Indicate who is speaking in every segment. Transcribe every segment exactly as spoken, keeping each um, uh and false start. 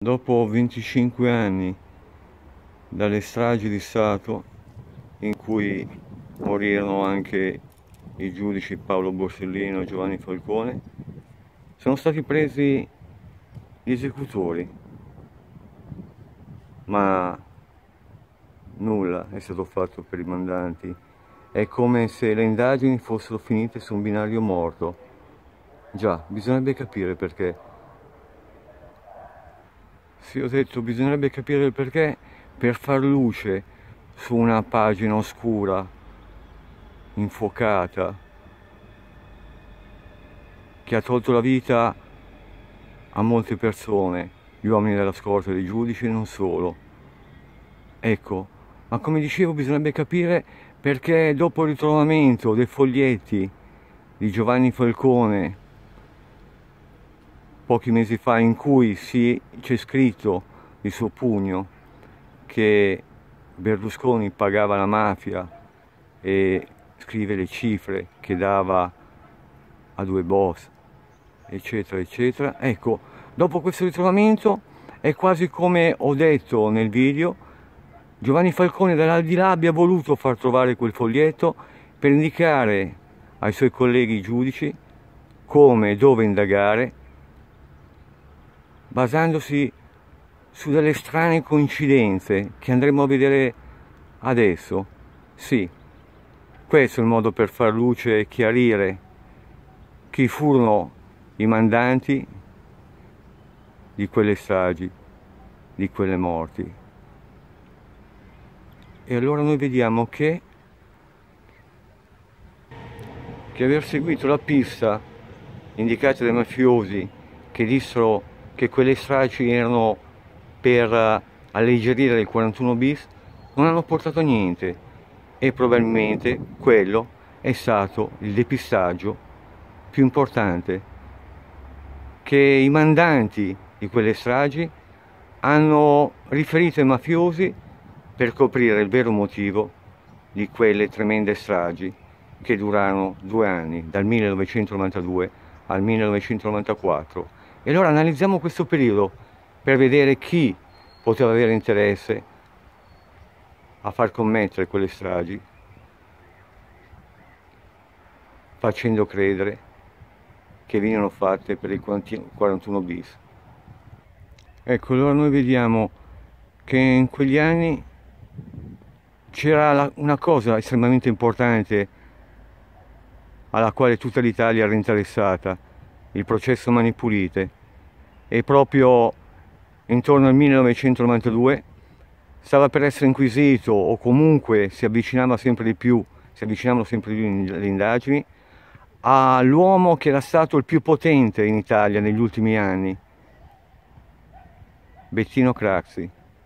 Speaker 1: Dopo venticinque anni dalle stragi di Stato, in cui morirono anche i giudici Paolo Borsellino e Giovanni Falcone, sono stati presi gli esecutori, ma nulla è stato fatto per i mandanti. È come se le indagini fossero finite su un binario morto. Già, bisognerebbe capire perché. Sì, ho detto, bisognerebbe capire il perché per far luce su una pagina oscura, infuocata, che ha tolto la vita a molte persone, gli uomini della scorta dei giudici e non solo. Ecco, ma come dicevo bisognerebbe capire perché dopo il ritrovamento dei foglietti di Giovanni Falcone pochi mesi fa, in cui c'è scritto di suo pugno che Berlusconi pagava la mafia e scrive le cifre che dava a due boss, eccetera eccetera. Ecco, dopo questo ritrovamento è quasi come ho detto nel video, Giovanni Falcone dall'aldilà abbia voluto far trovare quel foglietto per indicare ai suoi colleghi giudici come e dove indagare, basandosi su delle strane coincidenze che andremo a vedere adesso. Sì, questo è il modo per far luce e chiarire chi furono i mandanti di quelle stragi, di quelle morti. E allora noi vediamo che, che aver seguito la pista indicata dai mafiosi che dissero che quelle stragi erano per alleggerire il quarantuno bis non hanno portato a niente, e probabilmente quello è stato il depistaggio più importante che i mandanti di quelle stragi hanno riferito ai mafiosi per coprire il vero motivo di quelle tremende stragi che durarono due anni, dal millenovecentonovantadue al millenovecentonovantaquattro. E allora analizziamo questo periodo per vedere chi poteva avere interesse a far commettere quelle stragi, facendo credere che venivano fatte per il quarantuno bis. Ecco, allora noi vediamo che in quegli anni c'era una cosa estremamente importante alla quale tutta l'Italia era interessata, il processo Mani Pulite, e proprio intorno al millenovecentonovantadue stava per essere inquisito, o comunque si avvicinava sempre di più, si avvicinavano sempre di più le indagini, all'uomo che era stato il più potente in Italia negli ultimi anni, Bettino Craxi.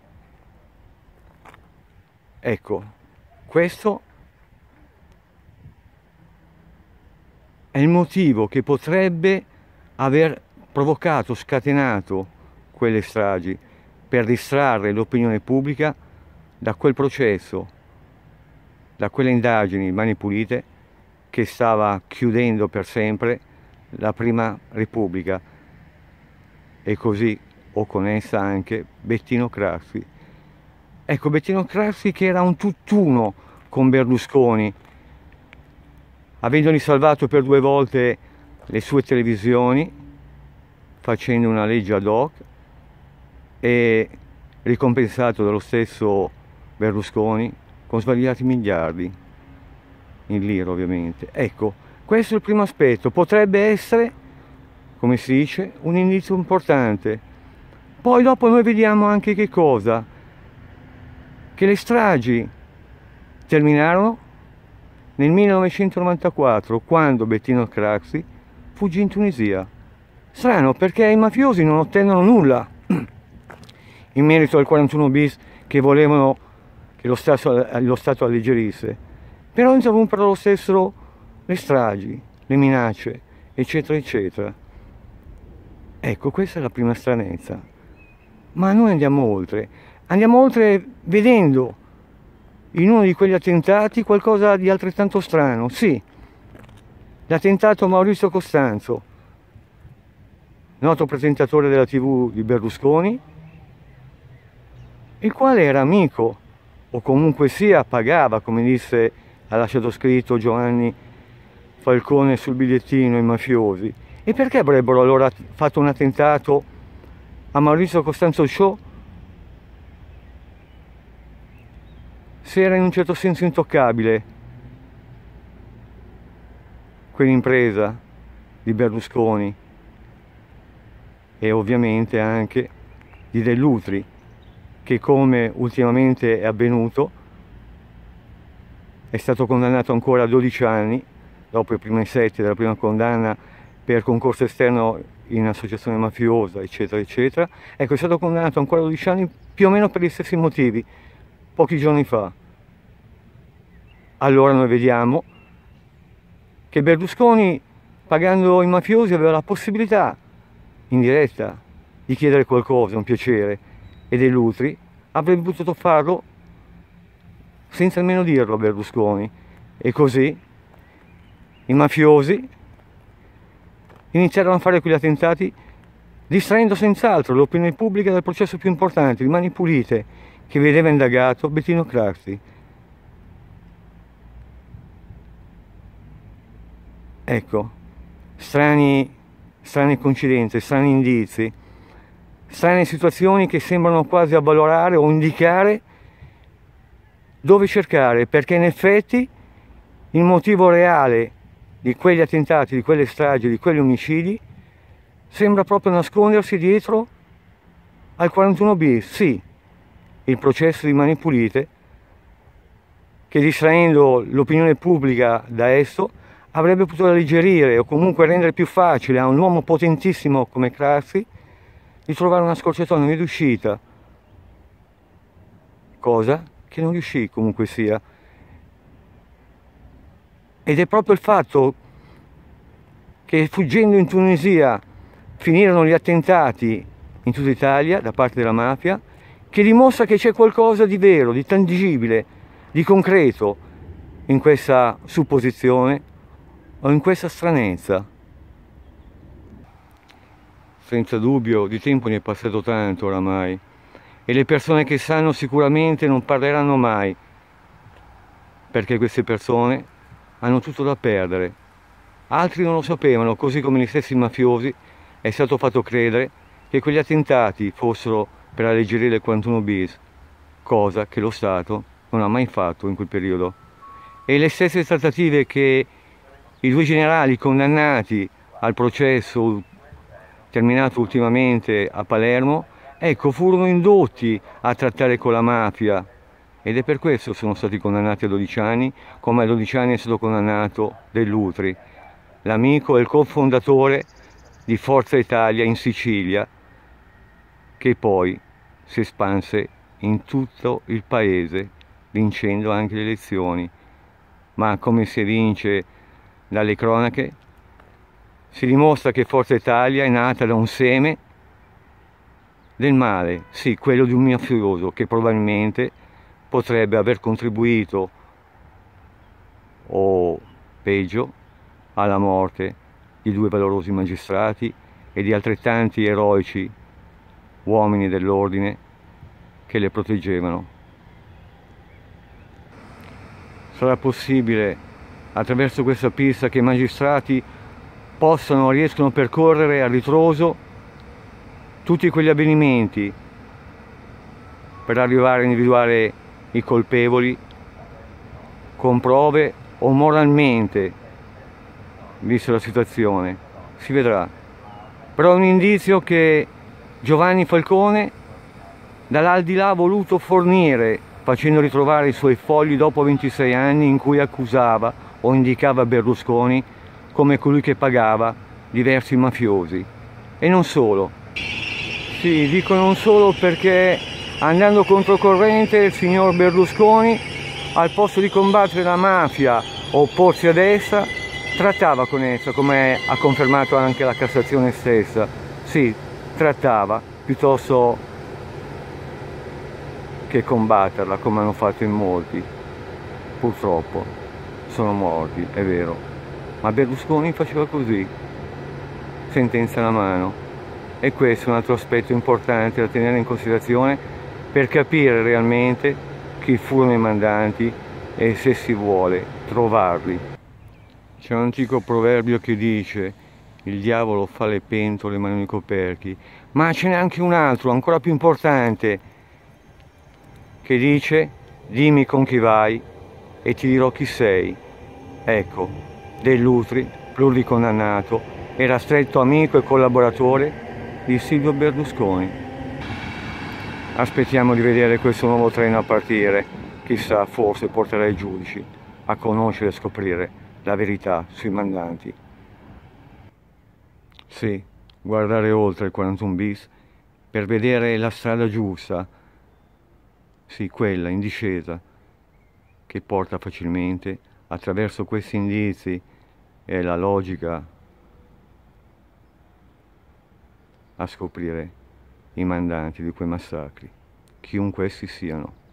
Speaker 1: Ecco, questo è il motivo che potrebbe aver provocato, scatenato quelle stragi, per distrarre l'opinione pubblica da quel processo, da quelle indagini Mani Pulite che stava chiudendo per sempre la Prima Repubblica, e così, o con essa anche, Bettino Craxi. Ecco, Bettino Craxi che era un tutt'uno con Berlusconi, avendogli salvato per due volte le sue televisioni, facendo una legge ad hoc, e ricompensato dallo stesso Berlusconi con svariati miliardi, in lire ovviamente. Ecco, questo è il primo aspetto, potrebbe essere, come si dice, un indizio importante. Poi dopo noi vediamo anche che cosa? Che le stragi terminarono nel millenovecentonovantaquattro, quando Bettino Craxi fuggì in Tunisia. Strano, perché i mafiosi non ottennero nulla in merito al quarantuno bis che volevano che lo Stato, lo Stato alleggerisse, però interrompero lo stesso le stragi, le minacce, eccetera eccetera. Ecco, questa è la prima stranezza. Ma noi andiamo oltre, andiamo oltre vedendo in uno di quegli attentati qualcosa di altrettanto strano. Sì, l'attentato Maurizio Costanzo, noto presentatore della tivù di Berlusconi, il quale era amico, o comunque sia pagava, come disse, ha lasciato scritto Giovanni Falcone sul bigliettino, i mafiosi. E perché avrebbero allora fatto un attentato a Maurizio Costanzo Show se era in un certo senso intoccabile quell'impresa di Berlusconi e ovviamente anche di Dell'Utri, che, come ultimamente è avvenuto, è stato condannato ancora a dodici anni dopo i primi sette della prima condanna per concorso esterno in associazione mafiosa, eccetera eccetera. Ecco, è stato condannato ancora a dodici anni più o meno per gli stessi motivi, pochi giorni fa. Allora noi vediamo che Berlusconi, pagando i mafiosi, aveva la possibilità in diretta di chiedere qualcosa, un piacere, e Dell'Utri avrebbe potuto farlo senza nemmeno dirlo a Berlusconi. E così i mafiosi iniziarono a fare quegli attentati, distraendo senz'altro l'opinione pubblica dal processo più importante di Mani Pulite, che vedeva indagato Bettino Craxi. Ecco, strani, strane coincidenze, strani indizi, strane situazioni che sembrano quasi avvalorare o indicare dove cercare, perché in effetti il motivo reale di quegli attentati, di quelle stragi, di quegli omicidi sembra proprio nascondersi dietro al quarantuno bis, sì, il processo di Mani Pulite, che distraendo l'opinione pubblica da esso avrebbe potuto alleggerire o comunque rendere più facile a un uomo potentissimo come Craxi di trovare una scorciatoia, una via d'uscita, cosa che non riuscì comunque sia. Ed è proprio il fatto che fuggendo in Tunisia finirono gli attentati in tutta Italia da parte della mafia, che dimostra che c'è qualcosa di vero, di tangibile, di concreto in questa supposizione o in questa stranezza. Senza dubbio di tempo ne è passato tanto oramai e le persone che sanno sicuramente non parleranno mai, perché queste persone hanno tutto da perdere. Altri non lo sapevano, così come gli stessi mafiosi è stato fatto credere che quegli attentati fossero per alleggerire il quarantuno bis, cosa che lo Stato non ha mai fatto in quel periodo. E le stesse trattative che i due generali condannati al processo terminato ultimamente a Palermo, ecco, furono indotti a trattare con la mafia, ed è per questo che sono stati condannati a dodici anni, come a dodici anni è stato condannato Dell'Utri, l'amico e il cofondatore di Forza Italia in Sicilia, che poi si espanse in tutto il paese, vincendo anche le elezioni. Ma come si evince dalle cronache, si dimostra che Forza Italia è nata da un seme del male, sì, quello di un mafioso che probabilmente potrebbe aver contribuito, o peggio, alla morte di due valorosi magistrati e di altrettanti eroici uomini dell'ordine che le proteggevano. Sarà possibile, attraverso questa pista, che i magistrati possano, riescono a percorrere a ritroso tutti quegli avvenimenti per arrivare a individuare i colpevoli con prove o moralmente, vista la situazione, si vedrà. Però è un indizio che Giovanni Falcone dall'aldilà ha voluto fornire, facendo ritrovare i suoi fogli dopo ventisei anni in cui accusava o indicava Berlusconi come colui che pagava diversi mafiosi. E non solo. Sì, dico non solo perché, andando controcorrente, il signor Berlusconi, al posto di combattere la mafia o opporsi ad essa, trattava con essa, come ha confermato anche la Cassazione stessa. Sì, trattava, piuttosto che combatterla, come hanno fatto in molti. Purtroppo sono morti, è vero, ma Berlusconi faceva così, sentenza alla mano. E questo è un altro aspetto importante da tenere in considerazione per capire realmente chi furono i mandanti e, se si vuole, trovarli. C'è un antico proverbio che dice: il diavolo fa le pentole ma non i coperchi, ma ce n'è anche un altro ancora più importante che dice: dimmi con chi vai e ti dirò chi sei. Ecco, Dell'Utri, pluricondannato, era stretto amico e collaboratore di Silvio Berlusconi. Aspettiamo di vedere questo nuovo treno a partire, chissà, forse porterà i giudici a conoscere e scoprire la verità sui mandanti. Sì, guardare oltre il quarantuno bis per vedere la strada giusta, sì, quella in discesa, che porta facilmente, attraverso questi indizi e la logica, a scoprire i mandanti di quei massacri, chiunque essi siano.